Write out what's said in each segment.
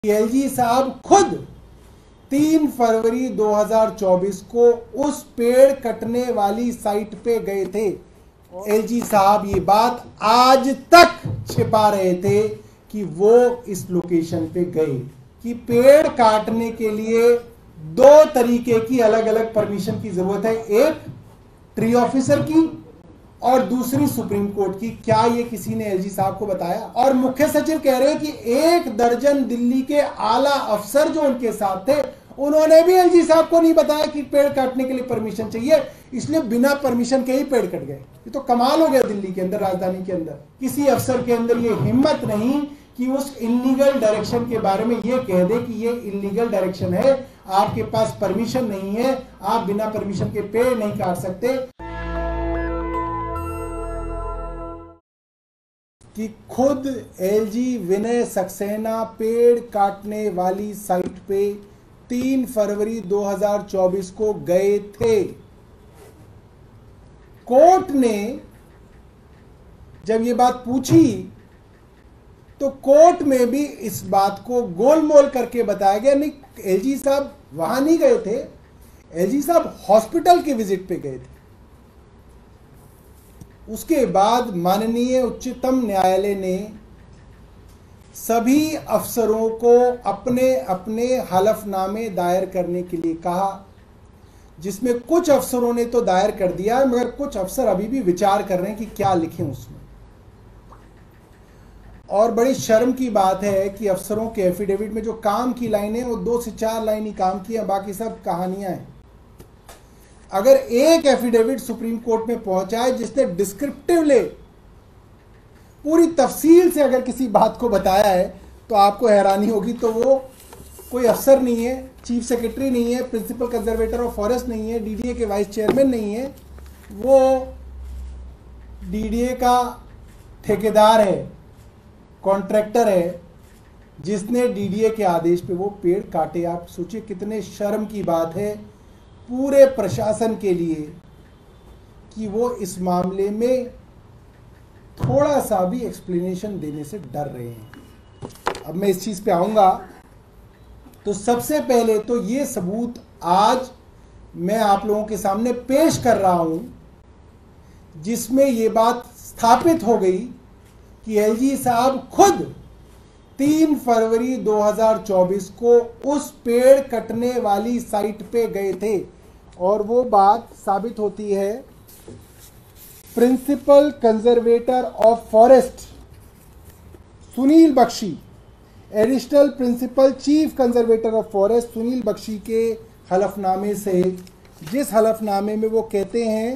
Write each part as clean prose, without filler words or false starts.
LG साहब खुद 3 फरवरी 2024 को उस पेड़ कटने वाली साइट पे गए थे। एलजी साहब ये बात आज तक छिपा रहे थे कि वो इस लोकेशन पे गए। कि पेड़ काटने के लिए 2 तरीके की अलग अलग परमिशन की जरूरत है, एक ट्री ऑफिसर की और दूसरी सुप्रीम कोर्ट की। क्या ये किसी ने एलजी साहब को बताया? और मुख्य सचिव कह रहे हैं कि 1 दर्जन दिल्ली के आला अफसर जो उनके साथ थे उन्होंने भी एलजी साहब को नहीं बताया कि पेड़ काटने के लिए परमिशन चाहिए, इसलिए बिना परमिशन के ही पेड़ कट गए। ये तो कमाल हो गया दिल्ली के अंदर, राजधानी के अंदर। किसी अफसर के अंदर ये हिम्मत नहीं कि उस इलीगल डायरेक्शन के बारे में ये कह दे कि ये इलीगल डायरेक्शन है, आपके पास परमिशन नहीं है, आप बिना परमिशन के पेड़ नहीं काट सकते। कि खुद एलजी विनय सक्सेना पेड़ काटने वाली साइट पे 3 फरवरी 2024 को गए थे। कोर्ट ने जब ये बात पूछी तो कोर्ट में भी इस बात को गोलमोल करके बताया गया, नहीं एलजी साहब वहां नहीं गए थे, एलजी साहब हॉस्पिटल के विजिट पे गए थे। उसके बाद माननीय उच्चतम न्यायालय ने सभी अफसरों को अपने अपने हलफनामे दायर करने के लिए कहा, जिसमें कुछ अफसरों ने तो दायर कर दिया मगर कुछ अफसर अभी भी विचार कर रहे हैं कि क्या लिखें उसमें। और बड़ी शर्म की बात है कि अफसरों के एफिडेविट में जो काम की लाइनें वो 2 से 4 लाइन ही काम की है, बाकी सब कहानियां हैं। अगर एक एफिडेविट सुप्रीम कोर्ट में पहुंचा है जिसने डिस्क्रिप्टिवली पूरी तफसील से अगर किसी बात को बताया है तो आपको हैरानी होगी। तो वो कोई अफसर नहीं है, चीफ सेक्रेटरी नहीं है, प्रिंसिपल कंजर्वेटर ऑफ फॉरेस्ट नहीं है, डीडीए के वाइस चेयरमैन नहीं है, वो डीडीए का ठेकेदार है, कॉन्ट्रैक्टर है, जिसने डीडीए के आदेश पे वो पेड़ काटे। आप सोचिए कितने शर्म की बात है पूरे प्रशासन के लिए कि वो इस मामले में थोड़ा सा भी एक्सप्लेनेशन देने से डर रहे हैं। अब मैं इस चीज पे आऊंगा। तो सबसे पहले तो ये सबूत आज मैं आप लोगों के सामने पेश कर रहा हूं जिसमें ये बात स्थापित हो गई कि एलजी साहब खुद 3 फरवरी 2024 को उस पेड़ कटने वाली साइट पे गए थे। और वो बात साबित होती है principal conservator of forest Sunil Bakshi, additional principal chief conservator of forest Sunil Bakshi के हलफनामे से, जिस हलफनामे में वो कहते हैं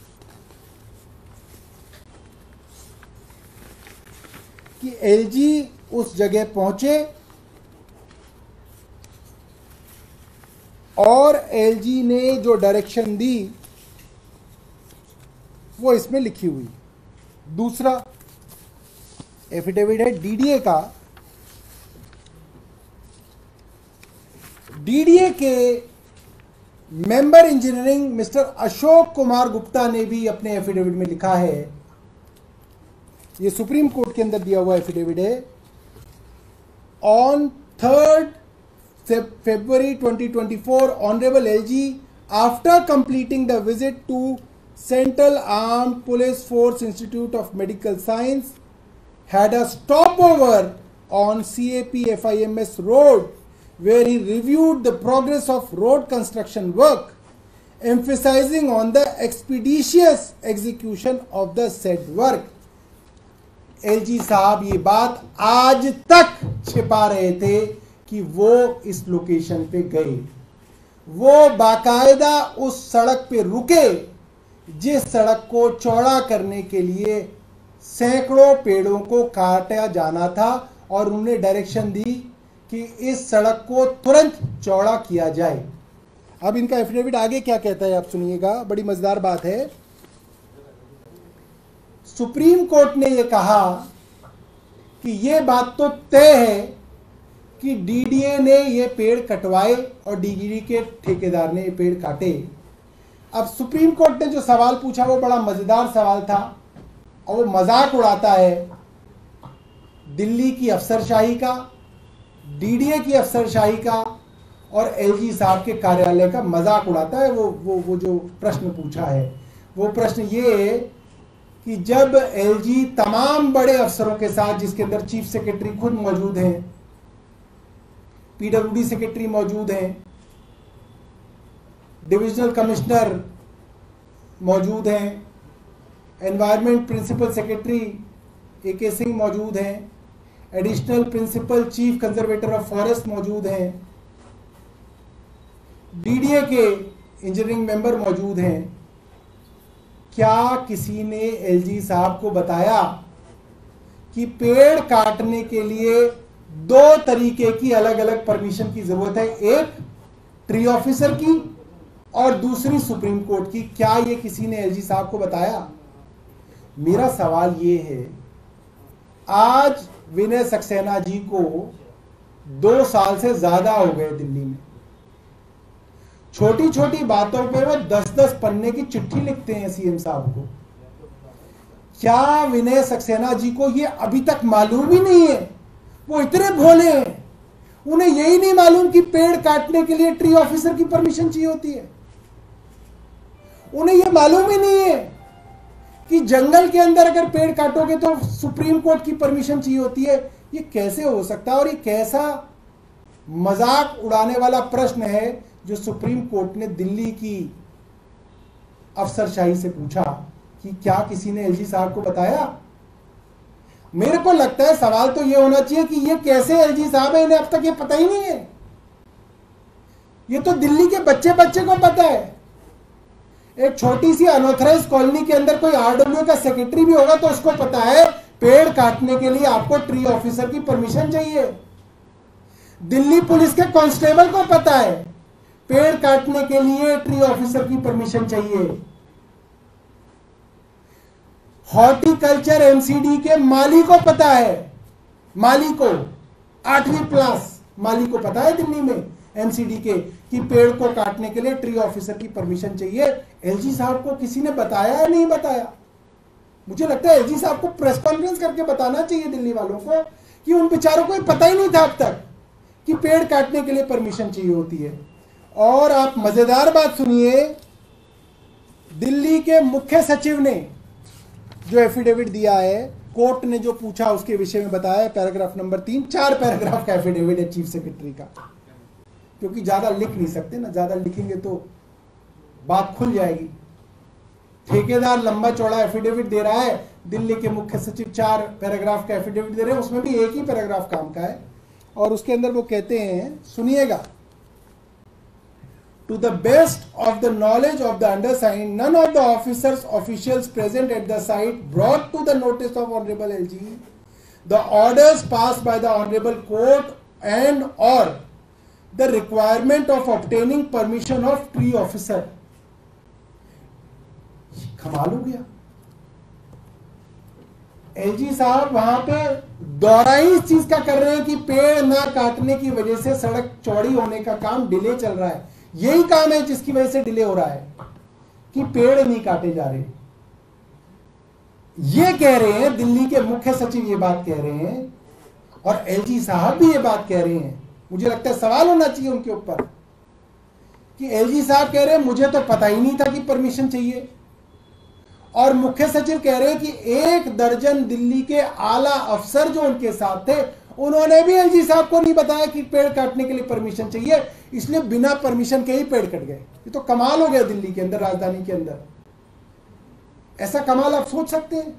कि एलजी उस जगह पहुंचे और एलजी ने जो डायरेक्शन दी वो इसमें लिखी हुई। दूसरा एफिडेविट है डीडीए का। डीडीए के member engineering mister Ashok Kumar Gupta ने भी अपने एफिडेविट में लिखा है, ये सुप्रीम कोर्ट के अंदर दिया हुआ एफिडेविट है, on 3rd February 2024 Honorable LG after completing the visit to Central Armed Police Force Institute of Medical Science had a stopover on CAP FIMS road where he reviewed the progress of road construction work, emphasizing on the expeditious execution of the said work. LG साहब ये बात आज तक छिपा रहे थे कि वो इस लोकेशन पे गए। वो बाकायदा उस सड़क पे रुके जिस सड़क को चौड़ा करने के लिए सैकड़ों पेड़ों को काटा जाना था और उन्होंने डायरेक्शन दी कि इस सड़क को तुरंत चौड़ा किया जाए। अब इनका एफिडेविट आगे क्या कहता है आप सुनिएगा, बड़ी मजेदार बात है। सुप्रीम कोर्ट ने यह कहा कि यह बात तो तय है कि डीडीए ने ये पेड़ कटवाए और डीडीए के ठेकेदार ने ये पेड़ काटे। अब सुप्रीम कोर्ट ने जो सवाल पूछा वो बड़ा मजेदार सवाल था और वो मजाक उड़ाता है दिल्ली की अफसरशाही का, डीडीए की अफसरशाही का और एलजी साहब के कार्यालय का मजाक उड़ाता है। वो जो प्रश्न पूछा है, वो प्रश्न ये है कि जब एलजी तमाम बड़े अफसरों के साथ, जिसके अंदर चीफ सेक्रेटरी खुद मौजूद हैं, पीडब्ल्यूडी सेक्रेटरी मौजूद हैं, डिविजनल कमिश्नर मौजूद हैं, environment principal secretary AK Singh मौजूद हैं, additional principal chief conservator of forest मौजूद हैं, डीडीए के इंजीनियरिंग मेंबर मौजूद हैं, क्या किसी ने एलजी साहब को बताया कि पेड़ काटने के लिए 2 तरीके की अलग अलग परमिशन की जरूरत है, एक ट्री ऑफिसर की और दूसरी सुप्रीम कोर्ट की? क्या ये किसी ने एलजी साहब को बताया? मेरा सवाल ये है, आज विनय सक्सेना जी को 2 साल से ज्यादा हो गए दिल्ली में, छोटी छोटी बातों पे वो 10-10 पन्ने की चिट्ठी लिखते हैं सीएम साहब को। क्या विनय सक्सेना जी को ये अभी तक मालूम ही नहीं है? वो इतने भोले हैं, उन्हें यही नहीं मालूम कि पेड़ काटने के लिए ट्री ऑफिसर की परमिशन चाहिए होती है। उन्हें यह मालूम ही नहीं है कि जंगल के अंदर अगर पेड़ काटोगे तो सुप्रीम कोर्ट की परमिशन चाहिए होती है। ये कैसे हो सकता है? और ये कैसा मजाक उड़ाने वाला प्रश्न है जो सुप्रीम कोर्ट ने दिल्ली की अफसरशाही से पूछा कि क्या किसी ने एलजी साहब को बताया? मेरे को लगता है सवाल तो यह होना चाहिए कि ये कैसे एलजी साहब है, इन्हें अब तक ये पता ही नहीं है। ये तो दिल्ली के बच्चे को पता है। एक छोटी सी अनऑथराइज कॉलोनी के अंदर कोई आरडब्ल्यू का सेक्रेटरी भी होगा तो उसको पता है पेड़ काटने के लिए आपको ट्री ऑफिसर की परमिशन चाहिए। दिल्ली पुलिस के कांस्टेबल को पता है पेड़ काटने के लिए ट्री ऑफिसर की परमिशन चाहिए। हॉर्टिकल्चर एमसीडी के माली को पता है, माली को 8वीं क्लास माली को पता है दिल्ली में एमसीडी के कि पेड़ को काटने के लिए ट्री ऑफिसर की परमिशन चाहिए। एलजी साहब को किसी ने बताया या नहीं बताया? मुझे लगता है एलजी साहब को प्रेस कॉन्फ्रेंस करके बताना चाहिए दिल्ली वालों को कि उन बेचारों को पता ही नहीं था अब तक कि पेड़ काटने के लिए परमिशन चाहिए होती है। और आप मजेदार बात सुनिए, दिल्ली के मुख्य सचिव ने जो एफिडेविट दिया है, कोर्ट ने जो पूछा उसके विषय में बताया, पैराग्राफ नंबर 3, 4 पैराग्राफ का एफिडेविट है चीफ सेक्रेटरी का, क्योंकि ज्यादा लिख नहीं सकते ना, ज्यादा लिखेंगे तो बात खुल जाएगी। ठेकेदार लंबा चौड़ा एफिडेविट दे रहा है, दिल्ली के मुख्य सचिव 4 पैराग्राफ का एफिडेविट दे रहे हैं, उसमें भी एक ही पैराग्राफ काम का है। और उसके अंदर वो कहते हैं, सुनिएगा, To the best of the knowledge of the undersigned, none of the officials present at the site brought to the notice of Honorable LG the orders passed by the Honorable Court and or the requirement of obtaining permission of tree officer. कमाल हो गया। LG साहब वहां पे दौरा ही इस चीज का कर रहे हैं कि पेड़ ना काटने की वजह से सड़क चौड़ी होने का काम डिले चल रहा है। यही काम है जिसकी वजह से डिले हो रहा है कि पेड़ नहीं काटे जा रहे। ये कह रहे हैं, दिल्ली के मुख्य सचिव ये बात कह रहे हैं और एलजी साहब भी ये बात कह रहे हैं। मुझे लगता है सवाल होना चाहिए उनके ऊपर कि एलजी साहब कह रहे हैं मुझे तो पता ही नहीं था कि परमिशन चाहिए, और मुख्य सचिव कह रहे हैं कि 1 दर्जन दिल्ली के आला अफसर जो उनके साथ थे उन्होंने भी एलजी साहब को नहीं बताया कि पेड़ काटने के लिए परमिशन चाहिए, इसलिए बिना परमिशन के ही पेड़ कट गए। ये तो कमाल हो गया दिल्ली के अंदर, राजधानी के अंदर। ऐसा कमाल आप सोच सकते हैं?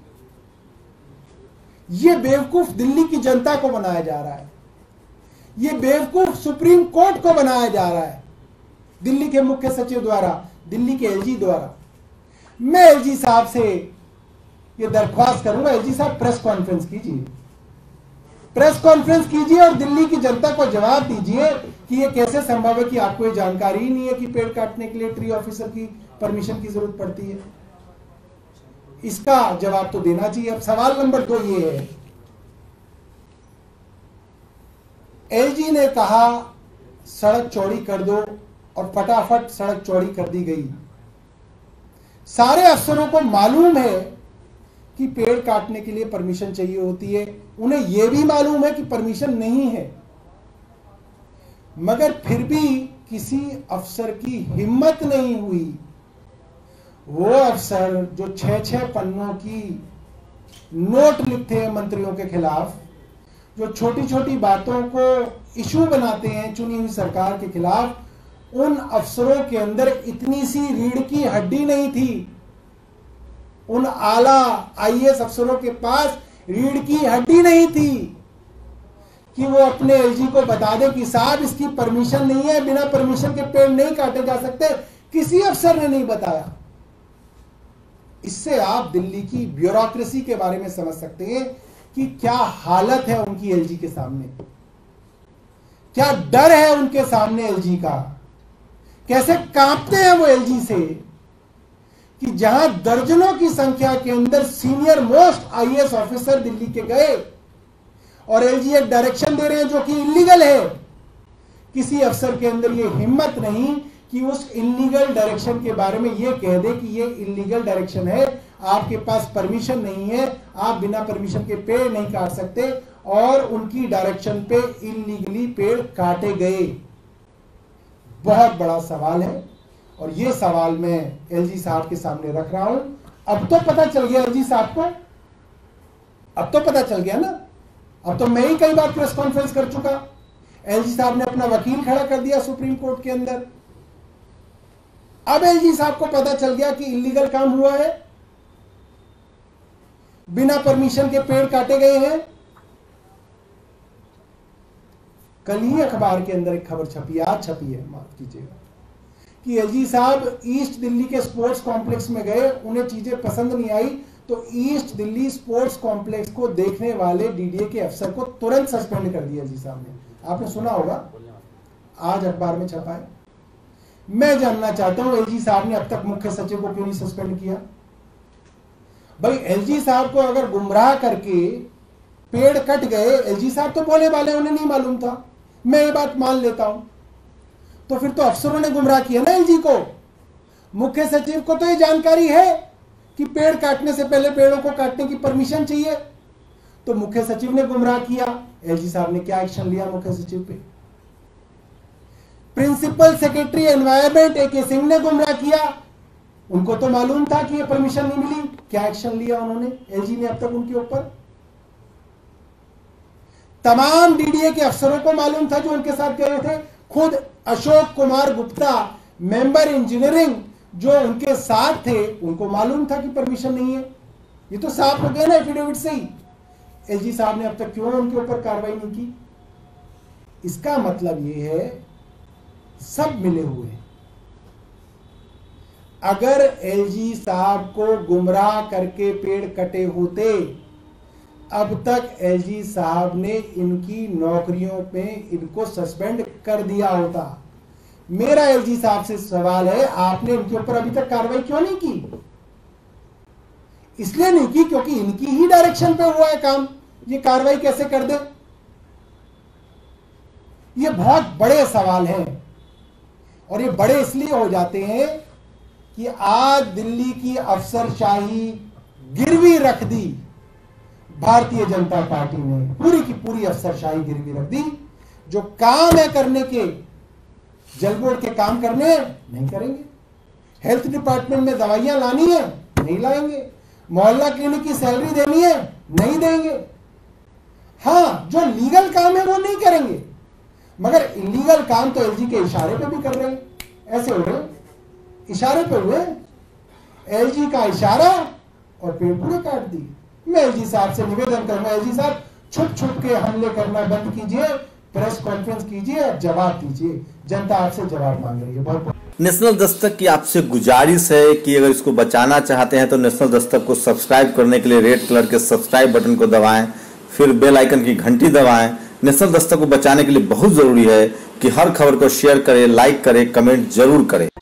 ये बेवकूफ दिल्ली की जनता को बनाया जा रहा है, ये बेवकूफ सुप्रीम कोर्ट को बनाया जा रहा है दिल्ली के मुख्य सचिव द्वारा, दिल्ली के एलजी द्वारा। मैं एलजी साहब से ये दरख्वास्त करूंगा, एलजी साहब प्रेस कॉन्फ्रेंस कीजिए, प्रेस कॉन्फ्रेंस कीजिए और दिल्ली की जनता को जवाब दीजिए कि ये कैसे संभव है कि आपको ये जानकारी ही नहीं है कि पेड़ काटने के लिए ट्री ऑफिसर की परमिशन की जरूरत पड़ती है। इसका जवाब तो देना चाहिए। अब सवाल नंबर 2 ये है, एलजी ने कहा सड़क चौड़ी कर दो और फटाफट सड़क चौड़ी कर दी गई। सारे अफसरों को मालूम है कि पेड़ काटने के लिए परमिशन चाहिए होती है, उन्हें यह भी मालूम है कि परमिशन नहीं है। मगर फिर भी किसी अफसर की हिम्मत नहीं हुई, वो अफसर जो 6-6 पन्नों की नोट लिखते हैं मंत्रियों के खिलाफ, जो छोटी छोटी बातों को इशू बनाते हैं चुनी हुई सरकार के खिलाफ, उन अफसरों के अंदर इतनी सी रीढ़ की हड्डी नहीं थी। उन आला आईएएस अफसरों के पास रीढ़ की हड्डी नहीं थी कि वो अपने एलजी को बता दे कि साहब इसकी परमिशन नहीं है, बिना परमिशन के पेड़ नहीं काटे जा सकते। किसी अफसर ने नहीं बताया। इससे आप दिल्ली की ब्यूरोक्रेसी के बारे में समझ सकते हैं कि क्या हालत है उनकी एलजी के सामने, क्या डर है उनके सामने एलजी का, कैसे कांपते हैं वो एलजी से, कि जहां दर्जनों की संख्या के अंदर senior most IAS officer Delhi के गए और एलजी एक डायरेक्शन दे रहे हैं जो कि इलीगल है। किसी अफसर के अंदर ये हिम्मत नहीं कि उस इलीगल डायरेक्शन के बारे में ये कह दे कि ये इलीगल डायरेक्शन है, आपके पास परमिशन नहीं है, आप बिना परमिशन के पेड़ नहीं काट सकते, और उनकी डायरेक्शन पे इलीगली पेड़ काटे गए। बहुत बड़ा सवाल है और ये सवाल मैं एलजी साहब के सामने रख रहा हूं। अब तो पता चल गया एलजी साहब को, अब तो पता चल गया ना, अब तो मैं ही कई बार प्रेस कॉन्फ्रेंस कर चुका। एलजी साहब ने अपना वकील खड़ा कर दिया सुप्रीम कोर्ट के अंदर। अब एलजी साहब को पता चल गया कि इलीगल काम हुआ है, बिना परमिशन के पेड़ काटे गए हैं। कल ही अखबार के अंदर एक खबर छपी, आज छपी है, माफ कीजिएगा, कि एलजी साहब ईस्ट दिल्ली के स्पोर्ट्स कॉम्प्लेक्स में गए, उन्हें चीजें पसंद नहीं आई, तो ईस्ट दिल्ली स्पोर्ट्स कॉम्प्लेक्स को देखने वाले डीडीए के अफसर को तुरंत सस्पेंड कर दिया एलजी साहब ने। आपने सुना होगा, आज अखबार में छपा है। मैं जानना चाहता हूं एलजी साहब ने अब तक मुख्य सचिव को क्यों नहीं सस्पेंड किया? भाई एलजी साहब को अगर गुमराह करके पेड़ कट गए, एलजी साहब तो बोले वाले, उन्हें नहीं मालूम था, मैं ये बात मान लेता हूं, तो फिर तो अफसरों ने गुमराह किया ना एलजी को। मुख्य सचिव को तो ये जानकारी है कि पेड़ काटने से पहले पेड़ों को काटने की परमिशन चाहिए, तो मुख्य सचिव ने गुमराह किया। एलजी साहब ने क्या एक्शन लिया मुख्य सचिव पे? प्रिंसिपल सेक्रेटरी एनवायरमेंट ए के सिंह ने गुमराह किया, उनको तो मालूम था कि ये परमिशन नहीं मिली, क्या एक्शन लिया उन्होंने, एलजी ने अब तक उनके ऊपर? तमाम डीडीए के अफसरों को मालूम था जो उनके साथ गए थे। खुद अशोक कुमार गुप्ता मेंबर इंजीनियरिंग जो उनके साथ थे, उनको मालूम था कि परमिशन नहीं है। ये तो साफ हो गया ना एफिडेविट से ही। एलजी साहब ने अब तक क्यों उनके ऊपर कार्रवाई नहीं की? इसका मतलब ये है सब मिले हुए। अगर एलजी साहब को गुमराह करके पेड़ कटे होते, अब तक एलजी साहब ने इनकी नौकरियों पे इनको सस्पेंड कर दिया होता। मेरा एलजी साहब से सवाल है, आपने इनके ऊपर अभी तक कार्रवाई क्यों नहीं की? इसलिए नहीं की क्योंकि इनकी ही डायरेक्शन पे हुआ है काम, ये कार्रवाई कैसे कर दे? ये बहुत बड़े सवाल हैं, और ये बड़े इसलिए हो जाते हैं कि आज दिल्ली की अफसरशाही गिरवी रख दी भारतीय जनता पार्टी ने, पूरी की पूरी अफसरशाही गिरवी रख दी। जो काम है करने के, जल बोर्ड के काम करने हैं, नहीं करेंगे। हेल्थ डिपार्टमेंट में दवाइयां लानी है, नहीं लाएंगे। मोहल्ला क्लिनिक की सैलरी देनी है, नहीं देंगे। हाँ, जो लीगल काम है वो नहीं करेंगे, मगर इलीगल काम तो एलजी के इशारे पे भी कर रहे हैं। ऐसे हो रहे, इशारे पे हुए, एलजी का इशारा और पेड़ पूरे काट दिए। मैं एलजी साहब से निवेदन करूंगा, एलजी साहब छुप छुप के हमले करना बंद कीजिए, प्रेस कॉन्फ्रेंस कीजिए और जवाब दीजिए। जनता आपसे जवाब मांग रही है। बहुत नेशनल दस्तक की आपसे गुजारिश है कि अगर इसको बचाना चाहते हैं तो नेशनल दस्तक को सब्सक्राइब करने के लिए रेड कलर के सब्सक्राइब बटन को दबाएं, फिर बेल आइकन की घंटी दबाएं। नेशनल दस्तक को बचाने के लिए बहुत जरूरी है कि हर खबर को शेयर करें, लाइक करें, कमेंट जरूर करें।